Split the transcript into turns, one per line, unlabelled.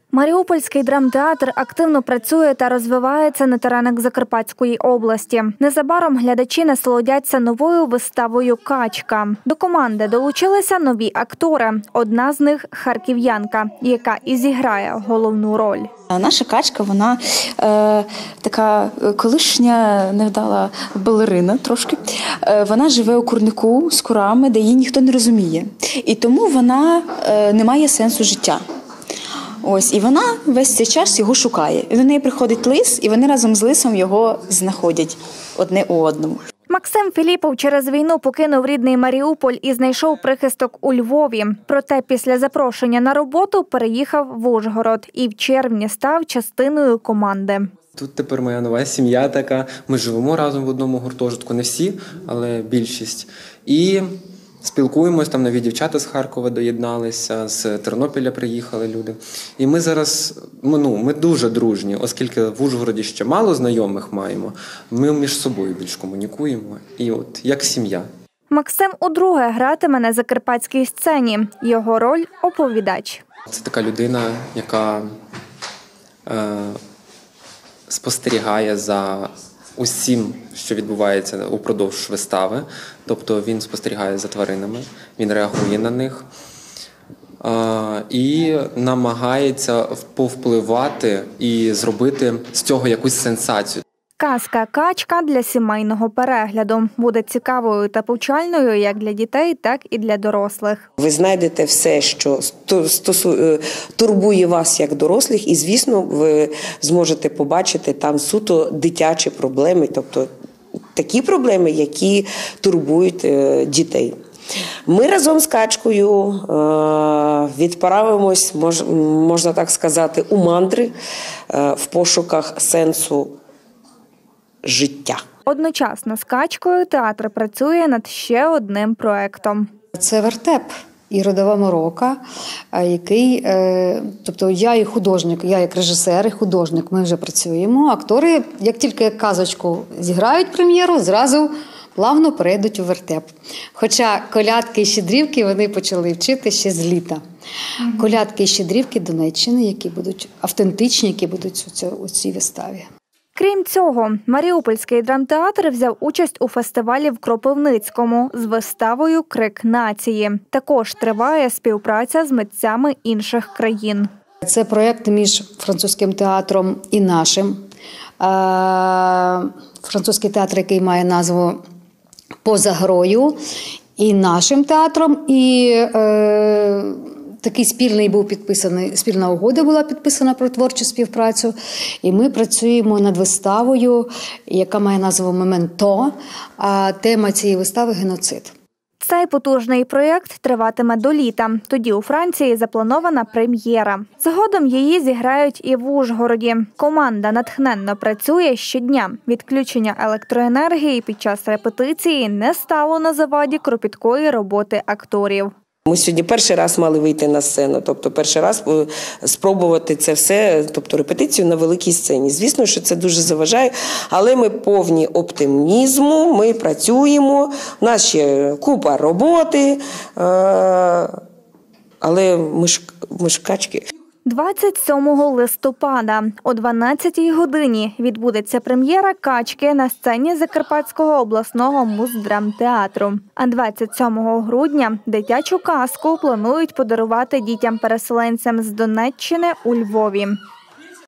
Маріупольський драмтеатр активно працює та розвивається на теренах Закарпатської області. Незабаром глядачі насолодяться новою виставою «Качка». До команди долучилися нові актори. Одна з них – харків'янка, яка і зіграє головну роль.
Наша качка, вона така колишня невдала балерина трошки. Вона живе у курнику з курами, де її ніхто не розуміє. І тому вона не має сенсу життя. Ось, і вона весь цей час його шукає. І до неї приходить лис, і вони разом з лисом його знаходять одне у одному.
Максим Філіпов через війну покинув рідний Маріуполь і знайшов прихисток у Львові. Проте після запрошення на роботу переїхав в Ужгород і в червні став частиною команди.
Тут тепер моя нова сім'я така. Ми живемо разом в одному гуртожитку, не всі, але більшість. І спілкуємось, там нові дівчата з Харкова доєдналися, з Тернопіля приїхали люди. І ми зараз, ми дуже дружні, оскільки в Ужгороді ще мало знайомих маємо, ми між собою більш комунікуємо. І от, як сім'я.
Максим удруге гратиме на закарпатській сцені. Його роль – оповідач.
Це така людина, яка спостерігає за усім, що відбувається упродовж вистави. Тобто він спостерігає за тваринами, він реагує на них і намагається повпливати і зробити з цього якусь сенсацію.
Казка «Качка» для сімейного перегляду. Буде цікавою та повчальною як для дітей, так і для дорослих.
Ви знайдете все, що турбує вас як дорослих, і, звісно, ви зможете побачити там суто дитячі проблеми, тобто такі проблеми, які турбують дітей. Ми разом з качкою відправимось, можна так сказати, у мандри в пошуках сенсу життя.
Одночасно з «Качкою» театр працює над ще одним проєктом.
Це вертеп і родова морока, який, тобто я і художник, я як режисер і художник, ми вже працюємо. Актори, як тільки казочку зіграють прем'єру, зразу плавно перейдуть у вертеп. Хоча колядки і щедрівки вони почали вчити ще з літа. Колядки і щедрівки Донеччини, які будуть автентичні, які будуть у цій виставі.
Крім цього, Маріупольський драмтеатр взяв участь у фестивалі в Кропивницькому з виставою «Крик нації». Також триває співпраця з митцями інших країн.
Це проєкт між французьким театром і нашим. Французький театр, який має назву «Поза грою», і нашим театром, і такий спільна угода була підписана про творчу співпрацю. І ми працюємо над виставою, яка має назву «Мементо», а тема цієї вистави – геноцид.
Цей потужний проєкт триватиме до літа. Тоді у Франції запланована прем'єра. Згодом її зіграють і в Ужгороді. Команда натхненно працює щодня. Відключення електроенергії під час репетиції не стало на заваді кропіткої роботи акторів.
Ми сьогодні перший раз мали вийти на сцену, тобто перший раз спробувати це все, тобто репетицію на великій сцені. Звісно, що це дуже заважає, але ми повні оптимізму, ми працюємо, у нас ще купа роботи, але ми ж качки. 27 листопада о 12-й годині відбудеться прем'єра «Качки» на сцені Закарпатського обласного муздрамтеатру. А 27 грудня дитячу казку планують подарувати дітям-переселенцям з Донеччини у Львові.